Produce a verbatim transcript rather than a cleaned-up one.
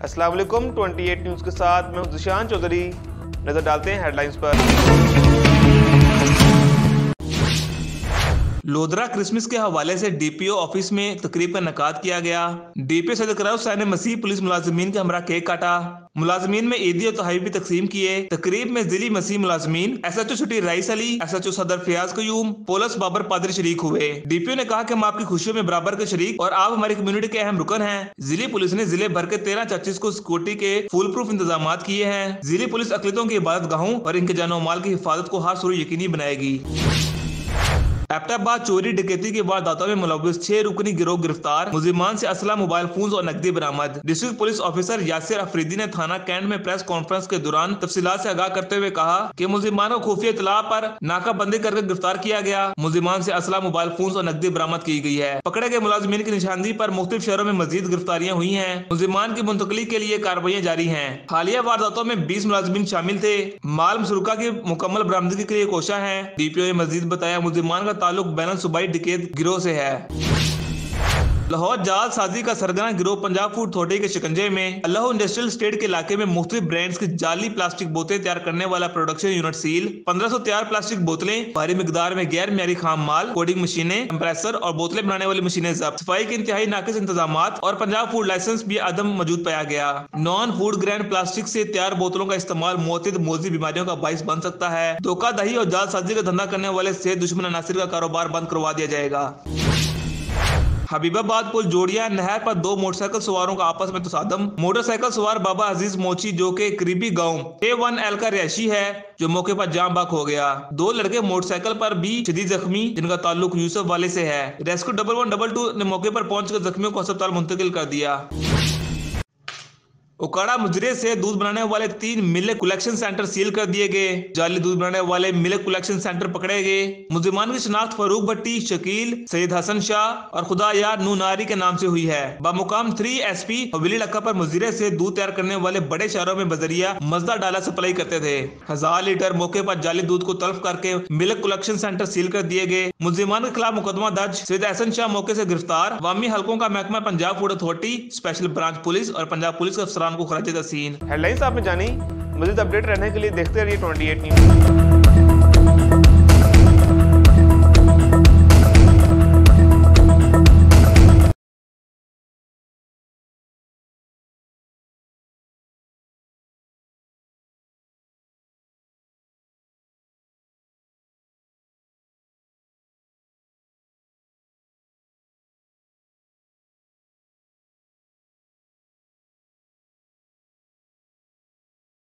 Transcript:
अस्सलाम वालेकुम, अट्ठाईस न्यूज़ के साथ मैं हूं ज़िशान चौधरी। नजर डालते हैं हेडलाइंस पर। लोधरा क्रिसमस के हवाले से डीपीओ ऑफिस में तकरीब का इनेकाद किया गया। डीपीओ सैयद इकरार हुसैन ने मसीह पुलिस मुलाजमीन के हमरा केक काटा। मुलाजमीन में ईदी और तोहफे भी तकसीम किए। तकरीब में जिली मसीह मुलाजमीन एस एच ओ छुट्टी Rais Ali, S H O सदर फयाज कयूम, पोलिस बाबर पादरी शरीक हुए। डीपीओ ने कहा कि हम आपकी खुशियों में बराबर के शरीक और आप हमारी कम्युनिटी के अहम रुकन हैं। जिली पुलिस ने जिले भर के तेरह चर्चिस को सिक्योरिटी के फुल प्रूफ इंतजाम किए हैं। जिली पुलिस अकलियतों की इबादत गाहों और इनके जानो माल की हिफाजत को हर सूरत यकीनी बनाएगी। एबटाबाद चोरी डकैती के वारदातों में मुलव्विस छह रुकनी गिरोह गिरफ्तार। मुलजिमान से असला, मोबाइल फोन और नकदी बरामद। District police officer Yasir Afridi ने थाना कैंट में प्रेस कॉन्फ्रेंस के दौरान तफसीलात से आगाह करते हुए कहा कि मुलजिमान को खुफिया इतला पर नाकाबंदी करके गिरफ्तार किया गया। मुलजिमान से असला, मोबाइल फोन और नकदी बरामद की गई है। पकड़े गए मुलाजिमीन की निशानदी पर मुख्तलिफ शहरों में मजीद गिरफ्तारियां हुई है। मुलजिमान की मुंतकली के लिए कार्रवाई जारी है। हालिया वारदातों में बीस मुलाजिमीन शामिल थे। माल मसरूका की मुकम्मल बरामदगी के लिए कोशा है। डीपीओ ने मजीद बताया मुलजिमान का ताल्लुक बैन सूबाई डकैत गिरोह से है। लाहौर जाल साजी का सरगना गिरोह पंजाब फूड अथॉरिटी के शिकंजे में। अल्लाह इंडस्ट्रियल स्टेट के इलाके में मुख्तलिफ ब्रांड्स की जाली प्लास्टिक बोतलें तैयार करने वाला प्रोडक्शन यूनिट सील। पंद्रह सौ तैयार प्लास्टिक बोतलें, भारी मिकदार में गैर म्यारी खाम माल, कोडिंग मशीनें, कंप्रेसर और बोतलें बनाने वाली मशीनें जब्त। सफाई के इंतहाई नाकिस इंतजाम और पंजाब फूड लाइसेंस भी अदम मौजूद पाया गया। नॉन फूड ग्रेड प्लास्टिक से तैयार बोतलों का इस्तेमाल मुतअद्दिद मौजी बीमारियों का बाइस बन सकता है। धोखाधड़ी और जाल साजी का धंधा करने वाले सेहत दुश्मन अनासिर का कारोबार बंद करवा दिया जाएगा। हबीबाबाद पुल जोड़िया नहर पर दो मोटरसाइकिल सवारों का आपस में तसादम। मोटरसाइकिल सवार बाबा अजीज मोची जो के करीबी गांव ए वन एल का रिहायशी है, जो मौके पर जाम बाक हो गया। दो लड़के मोटरसाइकिल पर भी शदीद जख्मी, जिनका ताल्लुक यूसुफ वाले से है। Rescue double one double two ने मौके पर पहुंचकर जख्मियों को अस्पताल मुंतकिल कर दिया। उकाड़ा मुजरे से दूध बनाने वाले तीन मिल्क कलेक्शन सेंटर सील कर दिए गए। जाली दूध बनाने वाले मिल्क कलेक्शन सेंटर पकड़े गए। मुलजिमान की शिनाख्त फरूक भट्टी, शकील, सैयद हसन शाह और खुदा यार नूनारी के नाम से हुई है। बामुकाम थ्री एस पी हवेली इलाका पर मुजरे से दूध तैयार करने वाले बड़े शहरों में बजरिया मजदा डाला सप्लाई करते थे। हजार लीटर मौके पर जाली दूध को तलब करके मिल्क कलेक्शन सेंटर सील कर दिए गए। मुलजिमान के खिलाफ मुकदमा दर्ज। सैयद हसन शाह मौके से गिरफ्तार। वामी हल्कों का महकमा Punjab food authority, special branch police और पंजाब पुलिस के अफसरान को खराज तहसीन। हेडलाइंस आपने जानी। मज़ीद अपडेट रहने के लिए देखते रहिए अट्ठाईस न्यूज़।